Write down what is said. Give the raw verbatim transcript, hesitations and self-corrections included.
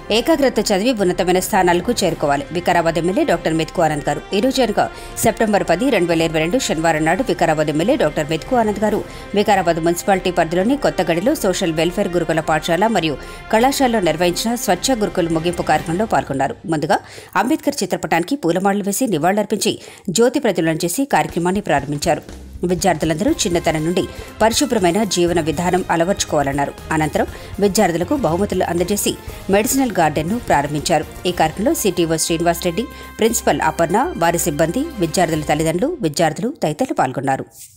ఏకాగ్రత చదివి ఉన్నతమైన స్థానాలకు చేరుకోవాలి. వికారాబాద్ ఎమ్మెల్యే డాక్టర్ మెతుకు ఆనంద్ గారు ఈ రోజు అనగా సెప్టెంబర్ పది రెండు వేల ఇరవై రెండు శనివారం నాడు వికారాబాద్ ఎమ్మెల్యే డాక్టర్ మెతుకు ఆనంద్ గారు వికారాబాద్ మున్సిపాలిటీ పరిధిలోని కొత్తగడిలో సోషల్ వెల్ఫేర్ గురుకుల పాఠశాల మరియు కళాశాలలో నిర్వహించిన స్వచ్ఛ గురుకుల ముగింపు కార్యక్రమంలో పాల్గొన్నారు. ముందుగా అంబేద్కర్ చిత్రపటానికి పూలమాలలు వేసి నివాళులర్పించి జ్యోతి ప్రజ్వలన చేసి కార్యక్రమాన్ని ప్రారంభించారు. విద్యార్థులందరూ చిన్నతనం నుండి పరిశుభ్రమైన జీవన విధానం అలవర్చుకోవాలన్నారు. అనంతరం విద్యార్థులకు బహుమతులు అందజేసి మెడిసినల్ గార్డెన్ను ప్రారంభించారు. ఈ కార్యక్రమంలో సిటీఓ శ్రీనివాస్ రెడ్డి, ప్రిన్సిపల్ అపర్ణ, వారి సిబ్బంది, విద్యార్థుల తల్లిదండ్రులు, విద్యార్థులు తదితరులు పాల్గొన్నారు.